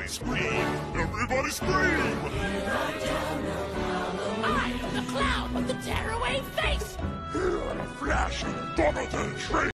Scream! Everybody scream! I am the clown with the tearaway face! Here in a flash, Donald the Train!